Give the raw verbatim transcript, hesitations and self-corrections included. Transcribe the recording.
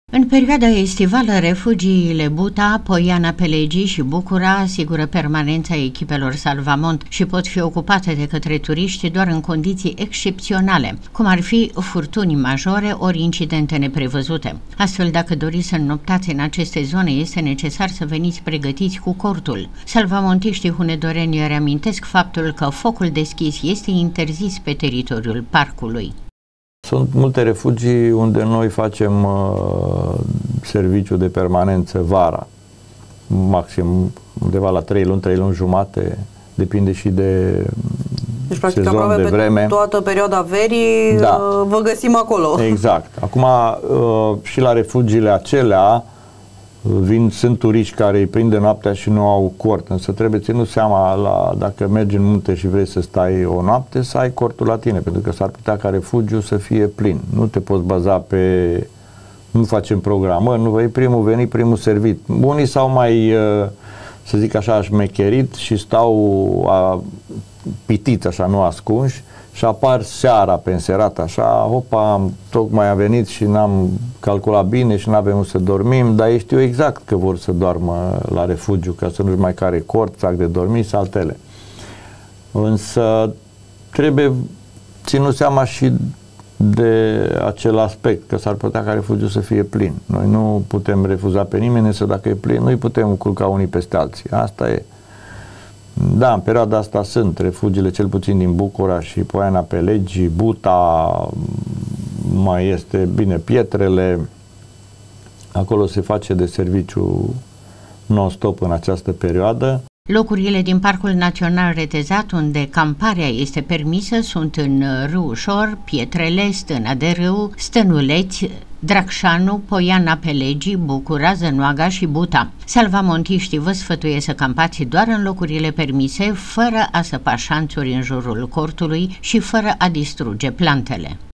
În perioada estivală, refugiile Buta, Poiana Pelegii și Bucura asigură permanența echipelor Salvamont și pot fi ocupate de către turiști doar în condiții excepționale, cum ar fi furtuni majore ori incidente neprevăzute. Astfel, dacă doriți să înnoptați în aceste zone, este necesar să veniți pregătiți cu cortul. Salvamontiștii hunedoreni reamintesc faptul că focul deschis este interzis pe teritoriul parcului. Sunt multe refugii unde noi facem uh, serviciu de permanență vara, maxim undeva la trei luni, trei luni jumate, depinde și de deci, practic, sezon, aproape de pe vreme. Toată perioada verii da. vă găsim acolo. Exact. Acum uh, și la refugiile acelea vin, sunt turiști care îi prinde noaptea și nu au cort, însă trebuie ținut seama la, dacă mergi în munte și vrei să stai o noapte, să ai cortul la tine, pentru că s-ar putea ca refugiul să fie plin. Nu te poți baza pe, nu facem programări, nu vei primul venit, primul servit. Unii s-au mai, să zic așa, șmecherit și stau a, pitiți așa, nu ascunși, și apar seara pe înserat așa, hopa, tocmai a venit și n-am calculat bine și n-avem unde să dormim, dar ei știu exact că vor să doarmă la refugiu, ca să nu-și mai care cort, sac de dormit și altele. Însă trebuie ținut seama și de acel aspect, că s-ar putea ca refugiu să fie plin. Noi nu putem refuza pe nimeni, însă dacă e plin, nu-i putem culca unii peste alții. Asta e. Da, în perioada asta sunt refugiile, cel puțin din Bucura și Poiana Pelegii, Buta, mai este, bine, Pietrele. Acolo se face de serviciu non-stop în această perioadă. Locurile din Parcul Național Retezat, unde camparea este permisă, sunt în Râușor, Pietrele, Stâna de Râu, Stănuleți, Dracșanu, Poiana Pelegii, Bucura, Zănoaga și Buta. Salvamontiștii vă sfătuie să campați doar în locurile permise, fără a săpa șanțuri în jurul cortului și fără a distruge plantele.